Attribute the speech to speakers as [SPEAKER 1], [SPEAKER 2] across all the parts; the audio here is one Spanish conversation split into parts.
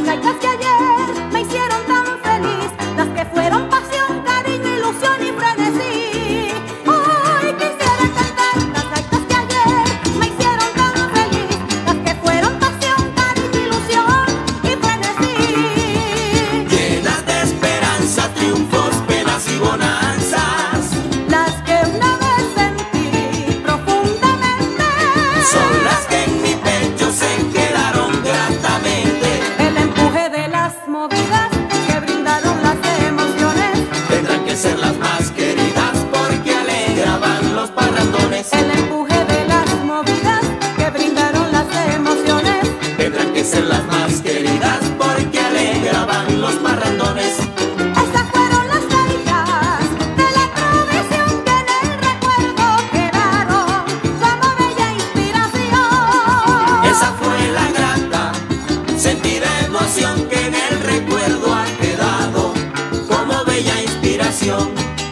[SPEAKER 1] gaitas que ayer me hicieron tan feliz, las que fueron pasión, cariño, ilusión y frenesí. Hoy quisiera cantar las gaitas que ayer me hicieron tan feliz, las que fueron pasión, cariño, ilusión y frenesí.
[SPEAKER 2] Llenas de esperanza, triunfos, penas y bonanzas,
[SPEAKER 1] Las que una vez sentí profundamente
[SPEAKER 2] son las que en mi pecho se quedaron gratamente.
[SPEAKER 1] el empuje de las movidas que brindaron las emociones.
[SPEAKER 2] Tendrán que ser las más queridas porque alegraban los parrandones.
[SPEAKER 1] El empuje de las movidas que brindaron las emociones.
[SPEAKER 2] Tendrán que ser las más queridas porque alegraban los parrandones.
[SPEAKER 1] Esas fueron las gaitas de la tradición que en el recuerdo quedaron como bella inspiración.
[SPEAKER 2] Esa fue la grata, sentida emoción que en el recuerdo ha quedado como bella inspiración.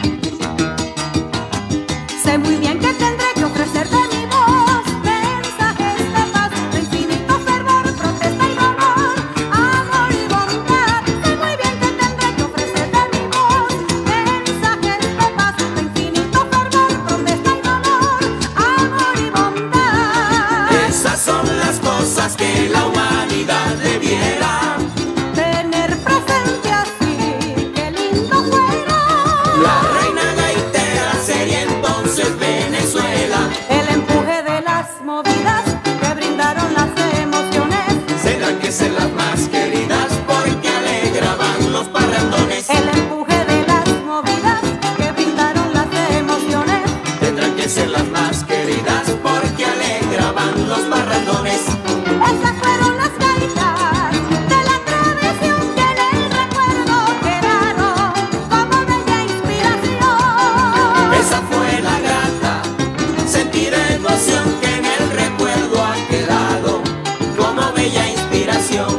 [SPEAKER 1] Sé muy bien que tendré que ofrecer de mi voz mensajes de paz, de infinito fervor, protesta y dolor, amor y bondad. Sé muy bien que tendré que ofrecer de mi voz mensajes de paz, de infinito fervor, protesta y dolor, amor y bondad.
[SPEAKER 2] Esas son las cosas que la humanidad debiera.
[SPEAKER 1] Tener presente así, qué lindo fuera.
[SPEAKER 2] La reina gaitera sería entonces Venezuela.
[SPEAKER 1] El empuje de las movidas que brindaron las emociones.
[SPEAKER 2] Tendrán que ser las más queridas porque alegraban los parrandones.
[SPEAKER 1] El empuje de las movidas que brindaron las emociones.
[SPEAKER 2] Tendrán que ser las más queridas porque alegraban los parrandones.
[SPEAKER 1] Esas fueron las gaitas de la tradición que en el recuerdo quedaron como bella inspiración.
[SPEAKER 2] Esa fue la grata, sentida emoción que en el recuerdo ha quedado como bella inspiración.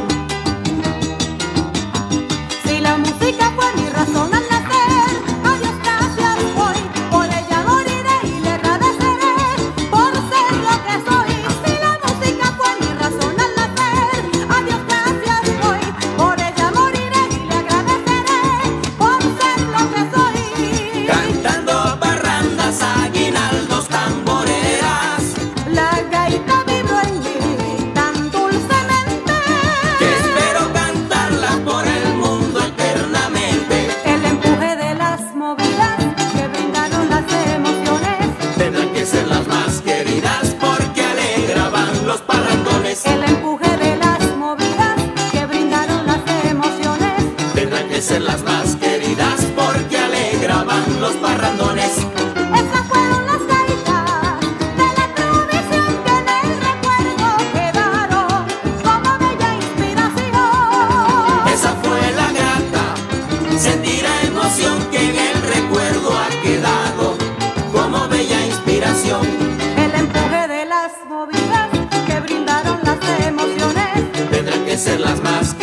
[SPEAKER 1] Si la música fue mi razón al nacer, a Dios gracias hoy, por ella moriré y le agradeceré por ser lo que soy. Si la música fue mi razón al nacer, a Dios gracias hoy, por ella moriré y le agradeceré por ser lo que soy.
[SPEAKER 2] Cantando parrandas, aguinaldos, tamboreras,
[SPEAKER 1] La gaita vibró en mí tan dulcemente
[SPEAKER 2] que espero cantarlas por el mundo eternamente.
[SPEAKER 1] el empuje de las movidas que brindaron las emociones.
[SPEAKER 2] Tendrán que ser las más queridas porque alegraban los parrandones.
[SPEAKER 1] El empuje de las movidas que brindaron las emociones.
[SPEAKER 2] Tendrán que ser las más queridas porque alegraban los parrandones.
[SPEAKER 1] Esas fueron las gaitas de la tradición que en el recuerdo quedaron como bella inspiración.
[SPEAKER 2] Esa fue la grata, sentida emoción que en el recuerdo ha quedado como bella inspiración.
[SPEAKER 1] El empuje de las movidas que brindaron las emociones.
[SPEAKER 2] Tendrán que ser las más